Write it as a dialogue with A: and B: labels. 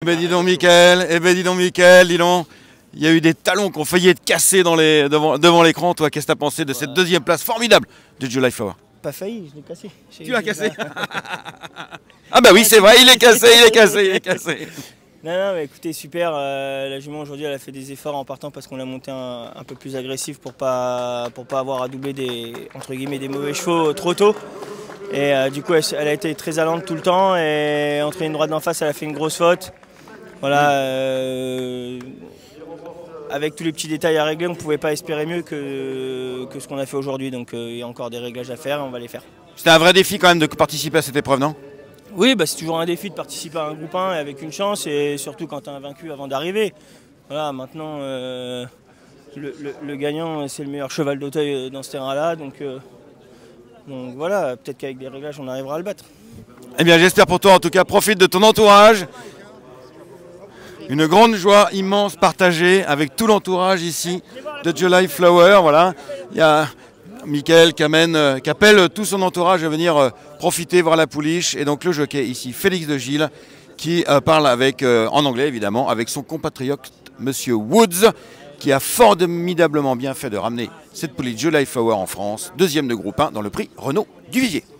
A: ben dis donc Mickaël, dis donc. Il y a eu des talons qui ont failli être cassés devant l'écran. Toi, qu'est-ce que tu as pensé de cette deuxième place formidable de July Flower?
B: Pas failli, je l'ai cassé.
A: Tu l'as cassé? Ah bah oui, c'est vrai, il est cassé.
B: Non, mais écoutez, super. La jument aujourd'hui, elle a fait des efforts en partant parce qu'on l'a monté un peu plus agressif pour pas avoir à doubler entre guillemets, des mauvais chevaux trop tôt. Et du coup, elle a été très allante tout le temps. Et entre une droite d'en face, elle a fait une grosse faute. Voilà. Avec tous les petits détails à régler, on ne pouvait pas espérer mieux que ce qu'on a fait aujourd'hui. Donc il y a encore des réglages à faire et on va les faire.
A: C'était un vrai défi quand même de participer à cette épreuve, non?
B: Oui, bah, c'est toujours un défi de participer à un groupe 1 avec une chance, et surtout quand tu as un vaincu avant d'arriver. Voilà, maintenant, le gagnant, c'est le meilleur cheval d'Auteuil dans ce terrain-là. Donc voilà, peut-être qu'avec des réglages, on arrivera à le battre.
A: Eh bien, j'espère pour toi en tout cas. Profite de ton entourage. Une grande joie immense partagée avec tout l'entourage ici de July Flower. Voilà, il y a Mickaël qui appelle tout son entourage à venir profiter, voir la pouliche. Et donc le jockey ici, Félix de Gilles, qui parle en anglais évidemment, avec son compatriote Monsieur Woods, qui a formidablement bien fait de ramener cette pouliche July Flower en France, deuxième de groupe 1 dans le prix Renaud Duvivier.